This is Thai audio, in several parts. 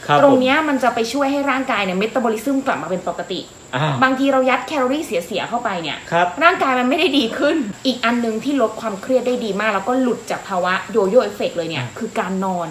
ตรงนี้มันจะไปช่วยให้ร่างกายเนี่ยเมตาบอลิซึมกลับมาเป็นปกติบางทีเรายัดแคลอรี่เสียเข้าไปเนี่ยร่างกายมันไม่ได้ดีขึ้นอีกอันนึงที่ลดความเครียดได้ดีมากแล้วก็หลุดจากภาวะโยโย่เอฟเฟกต์เลยเนี่ยคือการนอน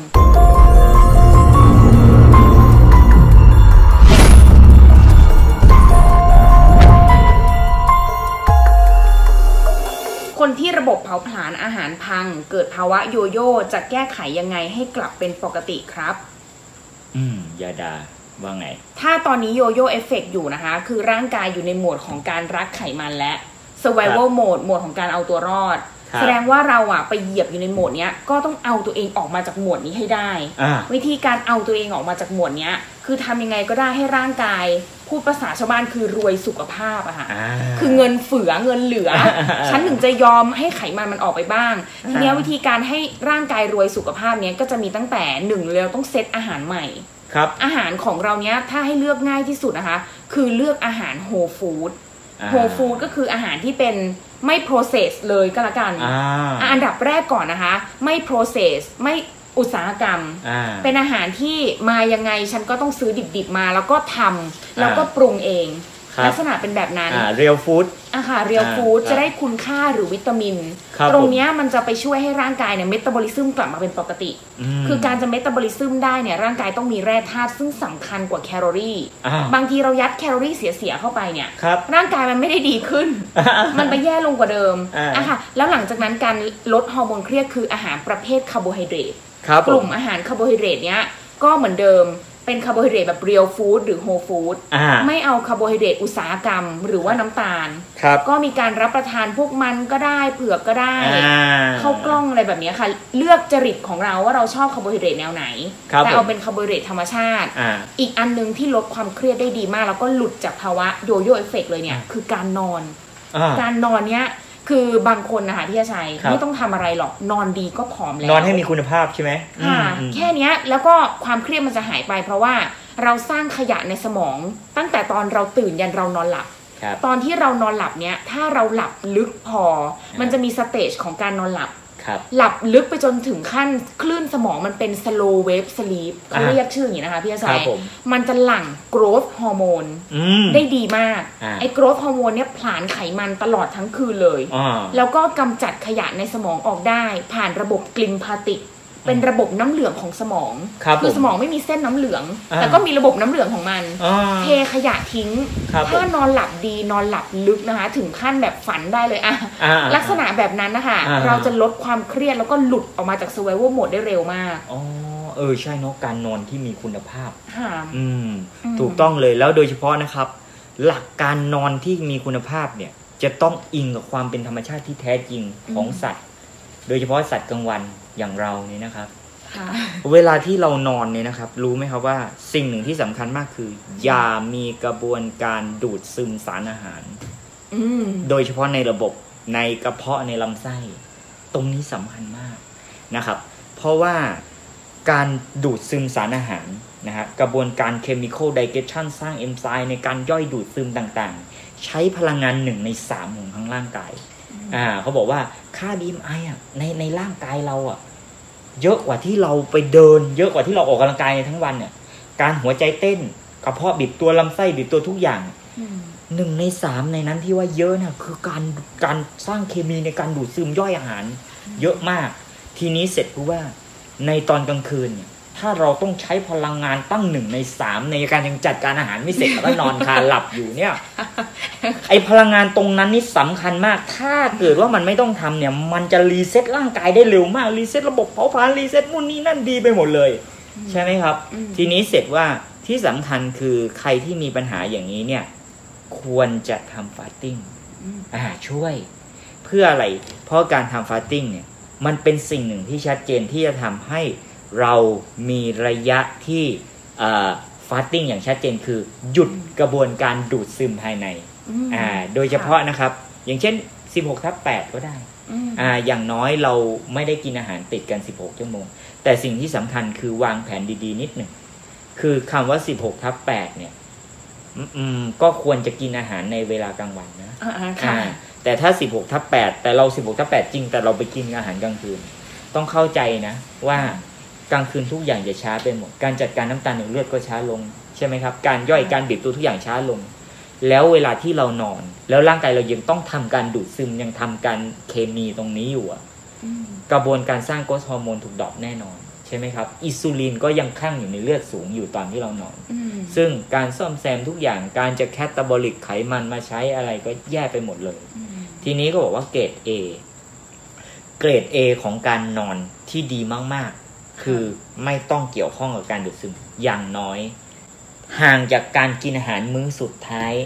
คนที่ระบบเผาผลาญอาหารพังเกิดภาวะโยโย่จะแก้ไขยังไงให้กลับเป็นปกติครับยาดาว่าไงถ้าตอนนี้โยโย่เอฟเฟกต์อยู่นะคะคือร่างกายอยู่ในโหมดของการรักไขมันและ survival mode โหมดของการเอาตัวรอดแสดงว่าเราไปเหยียบอยู่ในโหมดนี้ก็ต้องเอาตัวเองออกมาจากโหมดนี้ให้ได้วิธีการเอาตัวเองออกมาจากโหมดนี้คือทำยังไงก็ได้ให้ร่างกายพูดภาษาชาวบ้านคือรวยสุขภาพอะค่ะคือเงินเฟือเงินเหลือ ฉันถึงจะยอมให้ไขมันมันออกไปบ้างทีนี้วิธีการให้ร่างกายรวยสุขภาพเนี้ยก็จะมีตั้งแต่1เราต้องเซตอาหารใหม่อาหารของเราเนี้ยถ้าให้เลือกง่ายที่สุดนะคะคือเลือกอาหารโฮลฟู้ดโฮลฟู้ดก็คืออาหารที่เป็นไม่โปรเซสเลยก็แล้วกันอันดับแรกก่อนนะคะไม่โปรเซสไม่อุตสาหกรรมเป็นอาหารที่มายังไงฉันก็ต้องซื้อดิบๆมาแล้วก็ทำแล้วก็ปรุงเองลักษณะเป็นแบบนั้นเรียลฟู้ดค่ะเรียลฟู้ดจะได้คุณค่าหรือวิตามินตรงนี้มันจะไปช่วยให้ร่างกายเนี่ยเมตาบอลิซึมกลับมาเป็นปกติคือการจะเมตาบอลิซึมได้เนี่ยร่างกายต้องมีแร่ธาตุซึ่งสำคัญกว่าแคลอรี่บางทีเรายัดแคลอรี่เสียเข้าไปเนี่ยร่างกายมันไม่ได้ดีขึ้นมันไปแย่ลงกว่าเดิมค่ะแล้วหลังจากนั้นการลดฮอร์โมนเครียดคืออาหารประเภทคาร์โบไฮเดรตกลุ่มอาหารคาร์โบไฮเดรตเนี้ยก็เหมือนเดิมเป็นคาร์โบไฮเดรตแบบเรียลฟู้ดหรือโฮลฟู้ดไม่เอาคาร์โบไฮเดรตอุตสาหกรรมหรือว่าน้ำตาลก็มีการรับประทานพวกมันก็ได้เผือกก็ได้ข้าวกล้องอะไรแบบนี้ค่ะเลือกจริตของเราว่าเราชอบคาร์โบไฮเดรตแนวไหนแต่เอาเป็นคาร์โบไฮเดรตธรรมชาติอีกอันนึงที่ลดความเครียดได้ดีมากแล้วก็หลุดจากภาวะโยโย่เอฟเฟกต์เลยเนี่ยคือการนอนการนอนเนี้ยคือบางคนนะคะพี่ชัยไม่ต้องทำอะไรหรอกนอนดีก็ผอมแล้วนอนให้มีคุณภาพใช่ไหมแค่นี้แล้วก็ความเครียดมันจะหายไปเพราะว่าเราสร้างขยะในสมองตั้งแต่ตอนเราตื่นยันเรานอนหลับตอนที่เรานอนหลับเนี้ยถ้าเราหลับลึกพอมันจะมีสเตจของการนอนหลับหลับลึกไปจนถึงขั้นคลื่นสมองมันเป็น slow wave sleep เขาเรียกชื่ออย่างนี้นะคะพี่ชัยมันจะหลั่ง growth hormone ได้ดีมากไอ้ growth hormone เนี่ยผลาญไขมันตลอดทั้งคืนเลยแล้วก็กำจัดขยะในสมองออกได้ผ่านระบบกลิมพาติกเป็นระบบน้ำเหลืองของสมองคือสมองไม่มีเส้นน้ำเหลืองแต่ก็มีระบบน้ำเหลืองของมันเทขยะทิ้งถ้านอนหลับดีนอนหลับลึกนะคะถึงขั้นแบบฝันได้เลยลักษณะแบบนั้นนะคะเราจะลดความเครียดแล้วก็หลุดออกมาจาก survival mode ได้เร็วมากใช่เนาะการนอนที่มีคุณภาพถูกต้องเลยแล้วโดยเฉพาะนะครับหลักการนอนที่มีคุณภาพเนี่ยจะต้องอิงกับความเป็นธรรมชาติที่แท้จริงของสัตว์โดยเฉพาะสัตว์กลางวันอย่างเราเนี่ยนะครับเวลาที่เรานอนเนี่ยนะครับรู้ไหมครับว่าสิ่งหนึ่งที่สำคัญมากคืออย่ามีกระบวนการดูดซึมสารอาหารโดยเฉพาะในระบบในกระเพาะในลำไส้ตรงนี้สำคัญมากนะครับเพราะว่าการดูดซึมสารอาหารนะฮะกระบวนการ chemical digestion สร้างเอนไซม์ในการย่อยดูดซึมต่างๆใช้พลังงาน1 ใน 3ของทั้งร่างกายเขาบอกว่าค่า BMI ในร่างกายเราเยอะกว่าที่เราไปเดินเยอะกว่าที่เราออกกำลังกายในทั้งวันเนี่ยการหัวใจเต้นกระเพาะบีบตัวลำไส้บีบตัวทุกอย่าง1 ใน 3ในนั้นที่ว่าเยอะนะคือการสร้างเคมีในการดูดซึมย่อยอาหารเยอะมากทีนี้เสร็จรู้ว่าในตอนกลางคืนเนี่ยถ้าเราต้องใช้พลังงานตั้ง1 ใน 3ในการยังจัดการอาหารไม่เสร็จแล้วก็นอนคาหลับอยู่เนี่ยไอพลังงานตรงนั้นนี่สำคัญมากถ้าเกิดว่ามันไม่ต้องทำเนี่ยมันจะรีเซ็ตร่างกายได้เร็วมากรีเซ็ตระบบเผาผลาญรีเซ็ตนู่นนี่นั่นดีไปหมดเลยใช่ไหมครับทีนี้เสร็จว่าที่สำคัญคือใครที่มีปัญหาอย่างนี้เนี่ยควรจะทำฟาสติ้งช่วยเพื่ออะไรเพราะการทำฟาสติ้งเนี่ยมันเป็นสิ่งหนึ่งที่ชัดเจนที่จะทำให้เรามีระยะที่ฟาสติ้งอย่างชัดเจนคือหยุดกระบวนการดูดซึมภายในโดยเฉพาะนะครับอย่างเช่น 16/8 ก็ได้อย่างน้อยเราไม่ได้กินอาหารติดกัน16 ชั่วโมงแต่สิ่งที่สำคัญคือวางแผนดีๆนิดหนึ่งคือคำว่า 16/8 เนี่ยก็ควรจะกินอาหารในเวลากลางวันนะแต่ถ้า 16/8 แต่เรา 16/8 จริงแต่เราไปกินอาหารกลางคืนต้องเข้าใจนะว่ากลางคืนทุกอย่างจะช้าไปหมดการจัดการน้ำตาลในเลือดก็ช้าลงใช่ไหมครับการย่อยการบีบตัวทุกอย่างช้าลงแล้วเวลาที่เรานอนแล้วร่างกายเรายังต้องทำการดูดซึมยังทำการเคมีตรงนี้อยู่กระบวนการสร้างโกรทฮอร์โมนถูกดรอปแน่นอนใช่ไหมครับอิซูลินก็ยังคั่งอยู่ในเลือดสูงอยู่ตอนที่เรานอนซึ่งการซ่อมแซมทุกอย่างการจะแคตาบอลิกไขมันมาใช้อะไรก็แย่ไปหมดเลยทีนี้ก็บอกว่าเกรด A เกรด A ของการนอนที่ดีมากๆคือไม่ต้องเกี่ยวข้องกับการดูดซึมอย่างน้อยห่างจากการกินอาหารมื้อสุดท้าย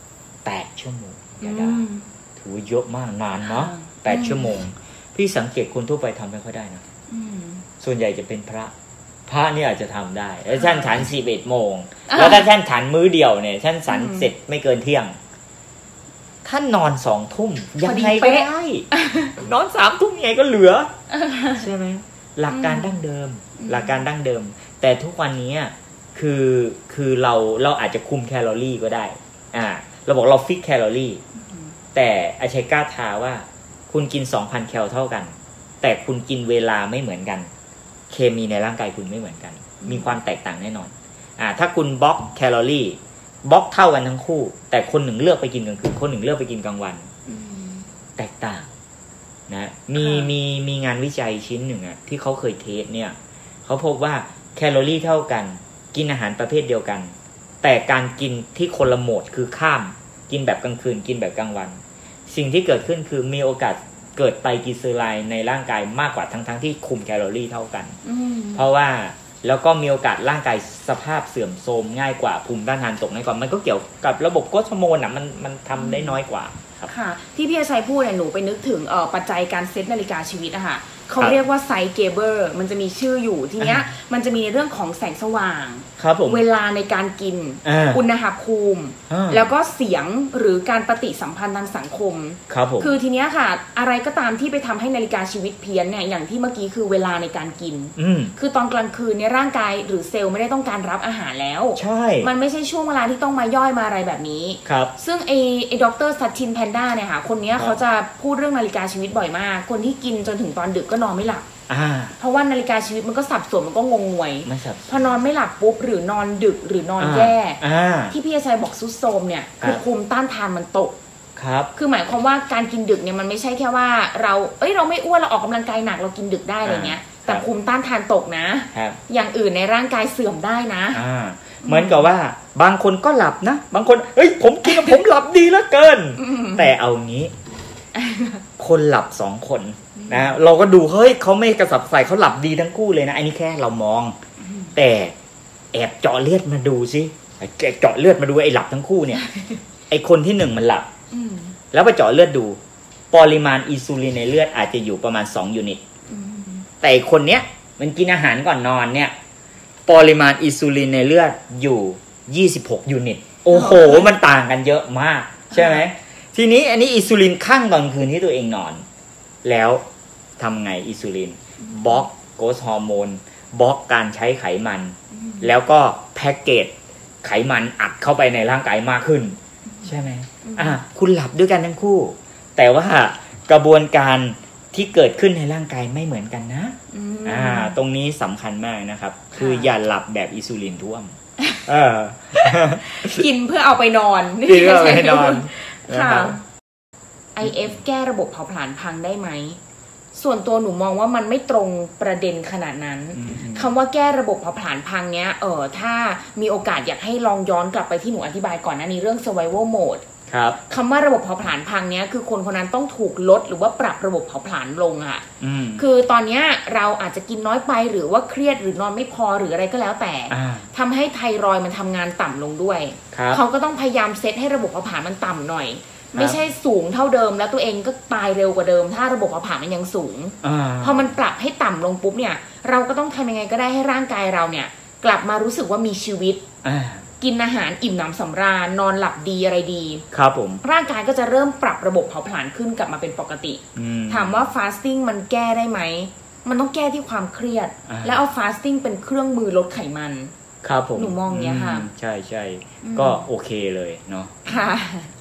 8ชั่วโมงอย่าได้ถือเยอะมากนานเนาะ8ชั่วโมงพี่สังเกตคนทั่วไปทำไม่ค่อยได้นะส่วนใหญ่จะเป็นพระนี่อาจจะทำได้แล้วท่านฉัน11โมงแล้วถ้าท่านฉันมื้อเดียวเนี่ยท่านฉันเสร็จไม่เกินเที่ยงท่านนอน2 ทุ่มยังไงก็ได้นอน3 ทุ่มยังไงก็เหลือใช่ไหมหลักการดั้งเดิมแต่ทุกวันนี้คือเราอาจจะคุมแคลอรี่ก็ได้เราบอกเราฟิกแคลอรี่แต่อาชัยกล้าท้าว่าคุณกิน 2,000 แคลเท่ากันแต่คุณกินเวลาไม่เหมือนกันเคมีในร่างกายคุณไม่เหมือนกันมีความแตกต่างแน่นอนถ้าคุณบล็อกแคลอรี่บล็อกเท่ากันทั้งคู่แต่คนหนึ่งเลือกไปกินกลางคืนคนหนึ่งเลือกไปกินกลางวันแตกต่างนะมีงานวิจัยชิ้นหนึ่งที่เขาเคยเทสเนี่ยเขาพบว่าแคลอรี่เท่ากันกินอาหารประเภทเดียวกันแต่การกินที่คนละโหมดคือข้ามกินแบบกลางคืนกินแบบกลางวันสิ่งที่เกิดขึ้นคือมีโอกาสเกิดไตรกลีเซอไรด์ในร่างกายมากกว่าทั้งที่คุมแคลอรี่เท่ากันเพราะว่าแล้วก็มีโอกาสร่างกายสภาพเสื่อมโทรมง่ายกว่าภูมิต้านทานตกง่ายกว่ามันก็เกี่ยวกับระบบโกรทฮอร์โมนมันทำได้น้อยกว่าค่ะที่พี่ชัยพูดเนี่ยหนูไปนึกถึงปัจจัยการเซตนาฬิกาชีวิตอะค่ะเขาเรียกว่าไซเกเบอร์มันจะมีชื่ออยู่ทีเนี้ยมันจะมีในเรื่องของแสงสว่างเวลาในการกินอุณหภูมิแล้วก็เสียงหรือการปฏิสัมพันธ์ทางสังคมคือทีเนี้ยค่ะอะไรก็ตามที่ไปทำให้นาฬิกาชีวิตเพี้ยนเนี่ยอย่างที่เมื่อกี้คือเวลาในการกินคือตอนกลางคืนเนี่ยร่างกายหรือเซลล์ไม่ได้ต้องการรับอาหารแล้วใช่มันไม่ใช่ช่วงเวลาที่ต้องมาย่อยมาอะไรแบบนี้ซึ่งไอ้ดร.ซัตชินแพนด้าเนี่ยค่ะคนนี้เขาจะพูดเรื่องนาฬิกาชีวิตบ่อยมากคนที่กินจนถึงตอนดึกก็นอนไม่หลับเพราะว่านาฬิกาชีวิตมันก็สับสนมันก็งงงวยพอนอนไม่หลับปุ๊บหรือนอนดึกหรือนอนแย่ที่พี่ชัยบอกซุดโทรมเนี่ยคือภูมิต้านทานมันตกคือหมายความว่าการกินดึกเนี่ยมันไม่ใช่แค่ว่าเราไม่อ้วนเราออกกำลังกายหนักเรากินดึกได้อะไรเงี้ยแต่ภูมิต้านทานตกนะอย่างอื่นในร่างกายเสื่อมได้นะเหมือนกับว่าบางคนก็หลับนะบางคนผมกินผมหลับดีเหลือเกินแต่เอางี้คนหลับ2 คนนะเราก็ดูเขาไม่กระสับกระส่ายเขาหลับดีทั้งคู่เลยนะอันนี้แค่เรามองแต่แอบเจาะเลือดมาดูสิเจาะเลือดมาดูไอ้หลับทั้งคู่เนี่ยไอ้คนที่1มันหลับแล้วไปเจาะเลือดดูปริมาณอินซูลินในเลือดอาจจะอยู่ประมาณ2 ยูนิตแต่คนเนี้ยมันกินอาหารก่อนนอนเนี่ยปริมาณอินซูลินในเลือดอยู่26 ยูนิตโอ้โหมันต่างกันเยอะมากใช่ไหมทีนี้อันนี้อินซูลินคั่งตอนคืนที่ตัวเองนอนแล้วทำไงอินซูลินบล็อกโกรทฮอร์โมนบล็อกการใช้ไขมันแล้วก็แพ็กเกจไขมันอัดเข้าไปในร่างกายมากขึ้นใช่ไหมคุณหลับด้วยกันทั้งคู่แต่ว่ากระบวนการที่เกิดขึ้นในร่างกายไม่เหมือนกันนะตรงนี้สำคัญมากนะครับคืออย่าหลับแบบอินซูลินท่วมกินเพื่อเอาไปนอนกินเพื่อเอาไปนอนค่ะ IF แก้ระบบเผาผลาญพังได้ไหมส่วนตัวหนูมองว่ามันไม่ตรงประเด็นขนาดนั้นคำว่าแก้ระบบเผาผลาญพังเนี้ยถ้ามีโอกาสอยากให้ลองย้อนกลับไปที่หนูอธิบายก่อนหน้านี้เรื่อง survival mode คำว่าระบบเผาผลาญพังเนี้ยคือคนคนนั้นต้องถูกลดหรือว่าปรับระบบเผาผลาญลงอ่ะคือตอนเนี้ยเราอาจจะกินน้อยไปหรือว่าเครียดหรือนอนไม่พอหรืออะไรก็แล้วแต่ทำให้ไทรอยด์มันทำงานต่ำลงด้วยเขาก็ต้องพยายามเซตให้ระบบเผาผลาญมันต่ำหน่อยไม่ใช่สูงเท่าเดิมแล้วตัวเองก็ตายเร็วกว่าเดิมถ้าระบบเผาผลาญมันยังสูงพอมันปรับให้ต่ำลงปุ๊บเนี่ยเราก็ต้องทำยังไงก็ได้ให้ร่างกายเราเนี่ยกลับมารู้สึกว่ามีชีวิตกินอาหารอิ่มหนำสำราญนอนหลับดีอะไรดีครับผมร่างกายก็จะเริ่มปรับระบบเผาผลาญขึ้นกลับมาเป็นปกติถามว่าฟาสติ้งมันแก้ได้ไหมมันต้องแก้ที่ความเครียดแล้วเอาฟาสติ้งเป็นเครื่องมือลดไขมันครับผมหนูมองเนี้ยค่ะใช่ใช่ก็โอเคเลยเนาะค่ะ